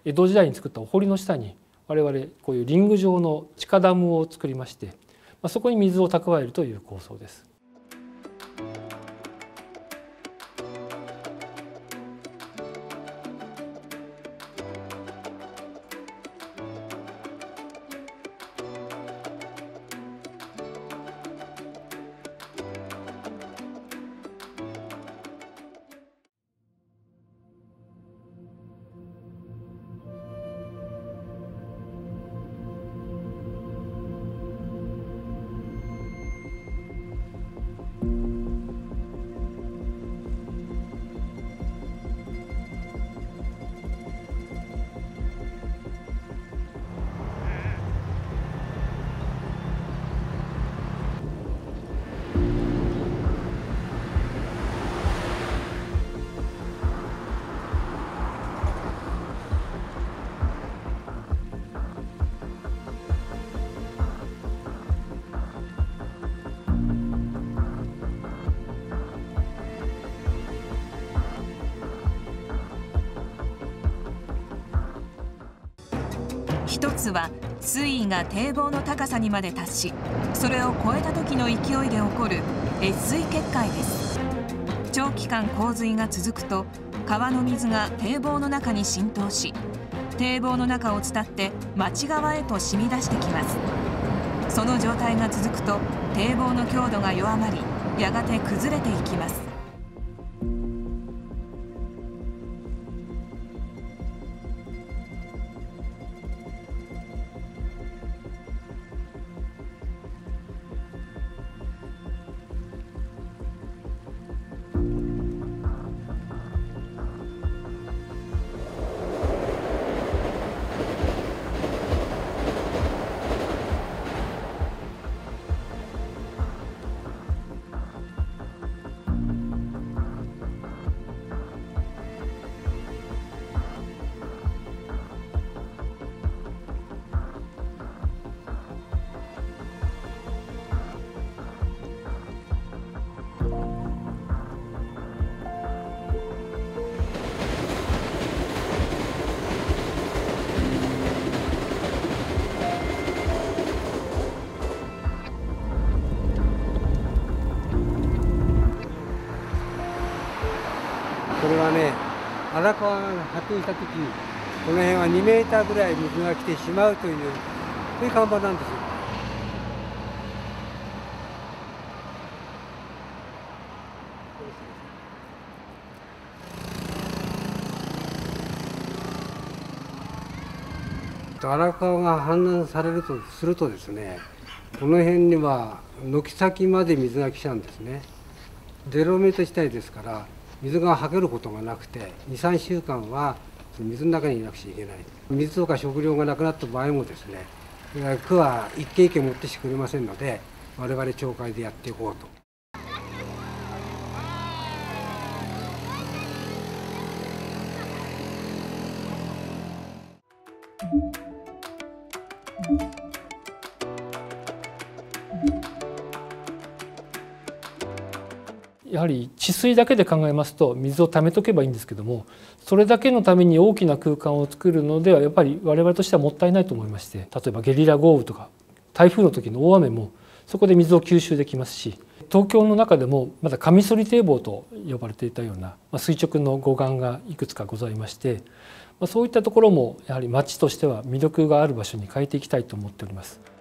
江戸時代に作ったお堀の下に我々こういうリング状の地下ダムを作りまして、そこに水を蓄えるという構想です。 一つは水位が堤防の高さにまで達し、それを超えた時の勢いで起こる越水決壊です。長期間洪水が続くと川の水が堤防の中に浸透し、堤防の中を伝って町側へと染み出してきます。その状態が続くと堤防の強度が弱まり、やがて崩れていきます。 これはね、荒川が発展した時、この辺は2メーターぐらい水が来てしまうという、そういう看板なんですよ。荒川が氾濫されるとするとですね、この辺には軒先まで水が来ちゃうんですね。0メートル地帯ですから、水がはけることがなくて、2、3週間は水の中にいなくちゃいけない。水とか食料がなくなった場合もですね、区は一軒一軒持ってしてくれませんので、我々町会でやっていこうと。 やはり治水だけで考えますと水を溜めとけばいいんですけども、それだけのために大きな空間を作るのではやっぱり我々としてはもったいないと思いまして、例えばゲリラ豪雨とか台風の時の大雨もそこで水を吸収できますし、東京の中でもまだカミソリ堤防と呼ばれていたような垂直の護岸がいくつかございまして、そういったところもやはり町としては魅力がある場所に変えていきたいと思っております。